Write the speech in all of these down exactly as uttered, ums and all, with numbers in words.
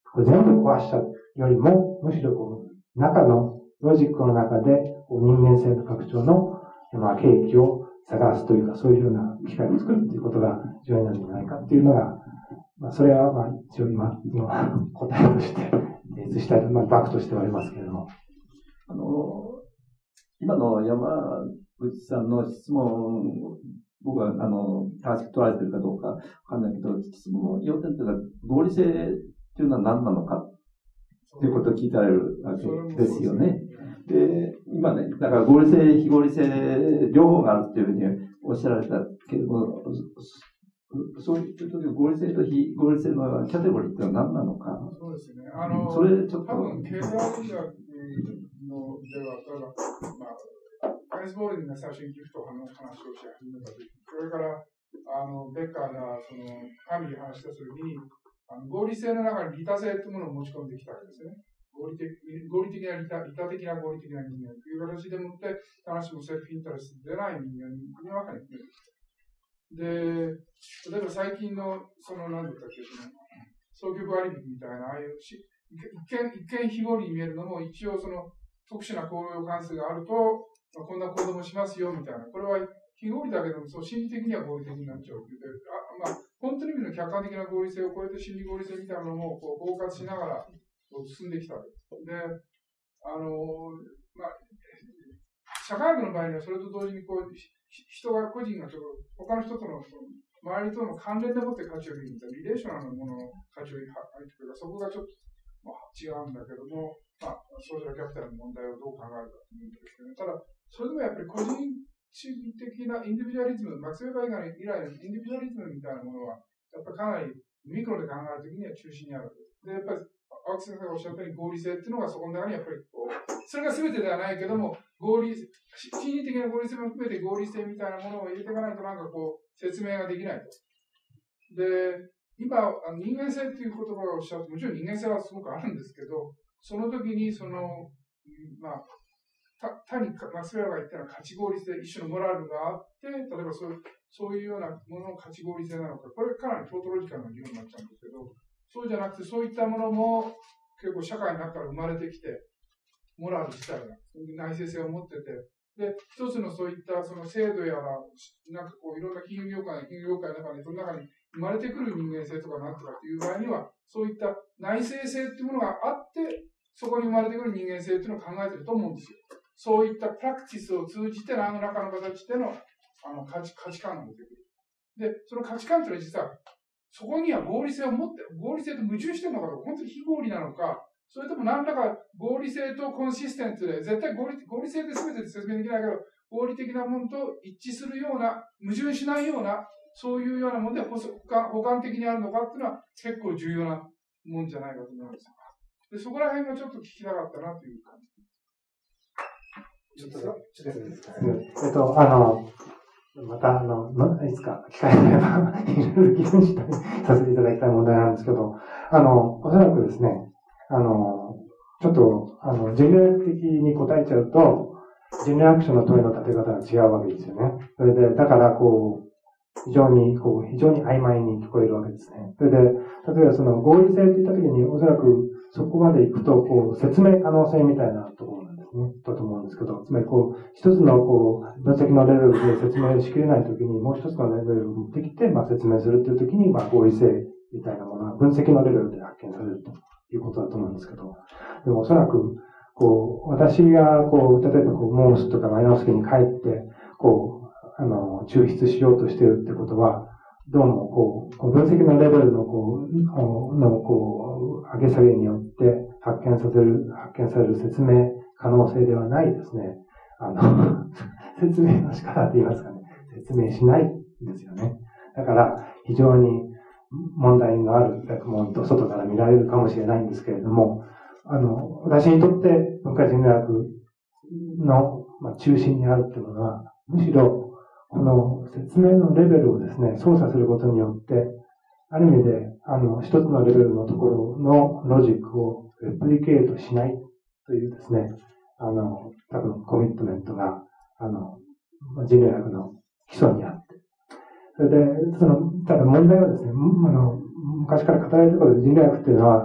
こう全部壊しちゃうよりも、むしろこう、中の、ロジックの中で、こう人間性の拡張の、まあ、契機を探すというか、そういうような機会を作るということが重要なんじゃないかっていうのが、まあ、それは、まあ、一応今、今、答えとして、提出したいと、まあ、バックとしてはありますけれども。 あの、今の山口さんの質問、僕は、あの、正しく取られてるかどうかわかんないけど、質問の要点というのは、合理性というのは何なのかということを聞いてられるわけですよね。で、今ね、だから合理性、非合理性、両方があるというふうにおっしゃられたけれども、そういう時の合理性と非合理性のキャテゴリーってのは何なのか。 そうですね。あの、 それちょっと。 多分、経済学のでは、ただ、まあ、アイスボールに最初にギフトの話をし始めたとき、それから、あの、ベッカーが、その、神に話したときに、あの合理性の中に利他性というものを持ち込んできたわけですね。合理的、合理的な利他、利他的な合理的な人間という形でもって、必ずしもセルフインタレストでない人間の中に含めてきた。で、例えば最近の、その、何だったっけ、その、双極割引みたいな、ああいうし、一見、一見非合理に見えるのも、一応その、特殊な行動関数があると、まあ、こんな行動もしますよ、みたいな。これは非合理だけども、そう、心理的には合理的になっちゃうっていう。あ、まあ、本当に意味の客観的な合理性を超えて心理合理性みたいなのも、こう、包括しながら、こう、進んできたわけです。で、あの、まあ、社会学の場合にはそれと同時にこう、人が、個人がちょっと他の人との、周りとの関連でもって価値を見るみたいな、リレーショナルなものの価値を見るというか、そこがちょっと、まあ、違うんだけども、まあ、ソーシャルキャピタルの問題をどう考えるかというんですけどね。ただ、それでもやっぱり個人主義的なインディビジュアリズム、マックス・ウェーバー以来のインディビジュアリズムみたいなものは、やっぱりかなりミクロで考えるときには中心にあるわけです。で、やっぱり、青木先生がおっしゃったように合理性っていうのがそこの中にやっぱりこう、それが全てではないけども、合理、心理的な合理性も含めて合理性みたいなものを入れていかないとなんかこう、説明ができないと。で、今、人間性っていう言葉をおっしゃって、もちろん人間性はすごくあるんですけど、その時にその、まあ、た単にマスウェアが言ったような価値合理性、一種のモラルがあって、例えばそういう、そういうようなものの価値合理性なのか、これかなりトートロジカルな議論になっちゃうんですけど、そうじゃなくて、そういったものも結構社会の中から生まれてきて、モラル自体が内省性を持ってて、で、一つのそういったその制度やら、なんかこういろんな金融業界、金融業界の中に、その中に生まれてくる人間性とかなんとかっていう場合には、そういった内省性っていうものがあって、そこに生まれてくる人間性っていうのを考えてると思うんですよ。そういったプラクティスを通じて何らかの形での、あの価値、価値観が出てくる。で、その価値観というのは実は、そこには合理性を持って、合理性と矛盾してるのかどうか、本当に非合理なのか、それとも何らか合理性とコンシステントで、絶対合理、合理性で全てで説明できないけど、合理的なものと一致するような、矛盾しないような、そういうようなもので補完的にあるのかっていうのは結構重要なもんじゃないかと思います。で、そこら辺がちょっと聞きたかったなという感じ。 ちょっと、ちょっとですかね。えっと、あの、また、あの、いつか機会があれば、いろいろ議論したりさせていただきたい問題なんですけど、あの、おそらくですね、あの、ちょっと、あの、人類学的に答えちゃうと、人類学者の問いの立て方が違うわけですよね。それで、だから、こう、非常に、こう、非常に曖昧に聞こえるわけですね。それで、例えばその合理性って言ったときに、おそらくそこまで行くと、こう、説明可能性みたいなところなんですね。だと思うんですけど、つまりこう、一つのこう、分析のレベルで説明しきれないときに、もう一つのレベルを持ってきて、まあ説明するっていうときに、まあ合理性みたいなものは分析のレベルで発見されるということだと思うんですけど、でもおそらく、こう、私がこう、例えばこう、モースとかマイノフスキーに帰って、こう、あの、抽出しようとしているってことは、どうもこう、分析のレベルのこう、のこう、上げ下げによって発見させる、発見される説明可能性ではないですね。あの、説明の仕方って言いますかね。説明しないんですよね。だから、非常に問題のある学問と外から見られるかもしれないんですけれども、あの、私にとって文化人類学の中心にあるっていうのは、むしろ、この説明のレベルをですね、操作することによって、ある意味で、あの、一つのレベルのところのロジックをレプリケートしないというですね、あの、多分コミットメントが、あの、人類学の基礎にあって。それで、その、ただ問題はですね、あの、昔から語られてくる人類学っていうのは、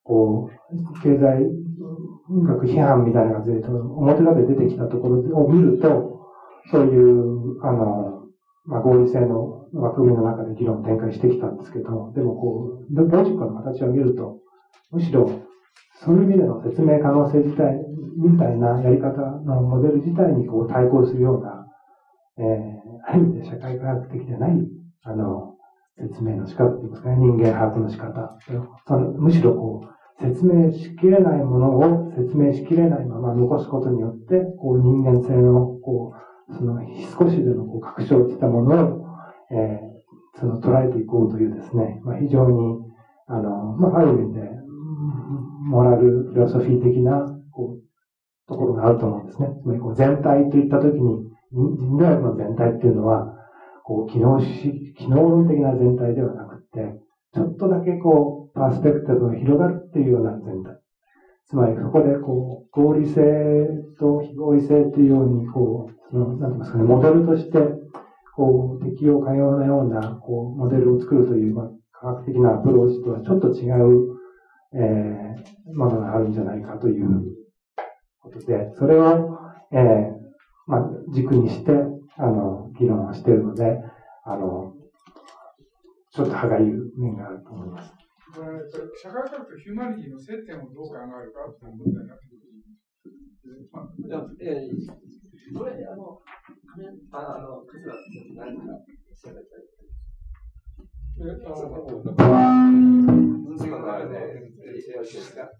こう、経済学批判みたいな感じで、表立て出てきたところを見ると、そういう、あの、まあ、合理性の枠組みの中で議論を展開してきたんですけど、でもこう、ロジックの形を見ると、むしろ、そういう意味での説明可能性自体、みたいなやり方のモデル自体にこう対抗するような、えー、ある意味で社会科学的でない、あの、説明の仕方っていうんですかね、人間把握の仕方。そのむしろこう、説明しきれないものを説明しきれないまま残すことによって、こう人間性の、こう、その少しでもこう確証したものを、えー、その捉えていこうというですね、まあ、非常に、あの、まあ、ある意味で、モラル、フィロソフィー的な、こう、ところがあると思うんですね。つまり、こう、全体といったときに、人類学の全体っていうのは、こう、機能し、機能論的な全体ではなくて、ちょっとだけこう、パースペクティブが広がるっていうような全体。つまり、そこでこう、合理性と非合理性っていうように、こう、その、なんて言いますかね、モデルとして、こう、適用可能なような、こう、モデルを作るという、まあ、科学的なアプローチとはちょっと違う、えー、ものがあるんじゃないかということで、それを、えー、まあ、軸にして、あの、議論をしているので、あの、ちょっと歯がゆい面があると思います。 社会科学とヒューマニティの接点をどう考えるかという問題になってくる。まあ、 えー、これ、あの、あの、クズだって何か調べたり。え、あの、分析のあれで、よろしいですか。はい。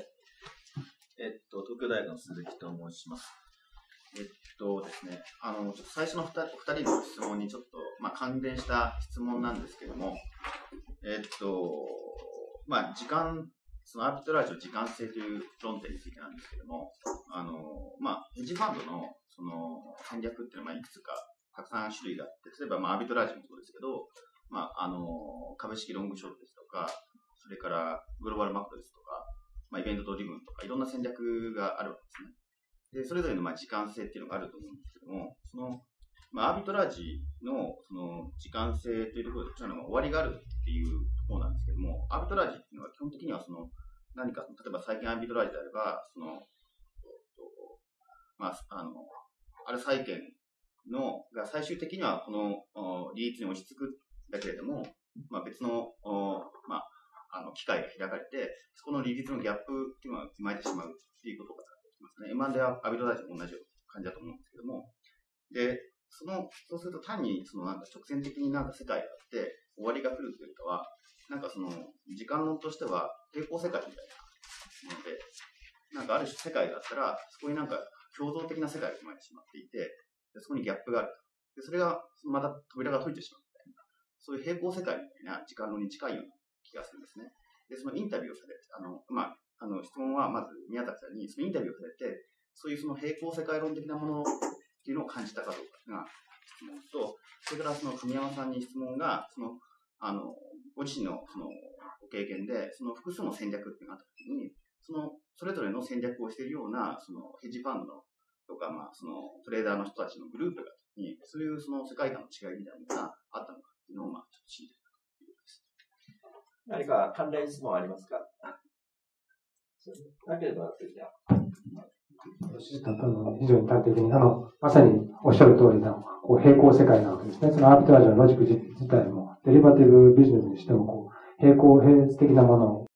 えっと、東京大学の鈴木と申します。えっとですね、あの、ちょっと最初のふたり、お二人の質問にちょっと、まあ、関連した質問なんですけども、えっと、まあ、時間、そのアービトラージの時間性という論点についてなんですけども、あの、まあ、ヘッジファンドの、その、戦略っていうのは、まあ、いくつか、たくさん種類があって、例えば、まあ、アービトラージもそうですけど、まあ、あの、株式ロングショートですとか、それからグローバルマクロですとか、まあ、イベントドリブンとか、いろんな戦略があるわけですね。で、それぞれのまあ時間性っていうのがあると思うんですけども、その、まあ、アービトラージのその時間性というところで、そういうのが終わりがあるっていうところなんですけども、アービトラージっていうのは基本的にはその、何か、例えば最近アービトラージであれば、その、まあ、あの、ある債券の、が最終的にはこの利率に落ち着くんだけれども、まあ別の、まあ、あの、機会が開かれて、そこの利率のギャップっていうのが生まれてしまうっていうことが起きますね。エムアンド やアービトラージも同じ感じだと思うんですけども。で、その、そうすると単にそのなんか直線的になんか世界があって終わりが来るというかは、なんかその時間論としては平行世界みたいなもので、なんかある種世界があったら、そこになんか共造的な世界が生まれてしまっていて、でそこにギャップがある。で、それがまた扉が閉じてしまうみたいな、そういう平行世界みたいな時間論に近いような気がするんですね。で、そのインタビューをされて、あの、まあ、あの、質問はまず宮崎さんに、そのインタビューをされて、そういうその平行世界論的なものっていうのを感じたかどうかが質問と、それからその神山さんに質問が、その、あの、ご自身のそのご経験で、その複数の戦略っていうのがあったときに、その、それぞれの戦略をしているような、そのヘッジファンドとか、まあ、そのトレーダーの人たちのグループがに、そういうその世界観の違いみたいなのがあったのかっていうのを、まあ、ちょっと知りたいということです。 何か関連質問ありますか？なければ、じゃあ。 非常に端的に、あの、まさにおっしゃる通りの、こう、平行世界なわけですね。そのアービトラージのロジック自体も、デリバティブビジネスにしても、こう、平行、並列的なものを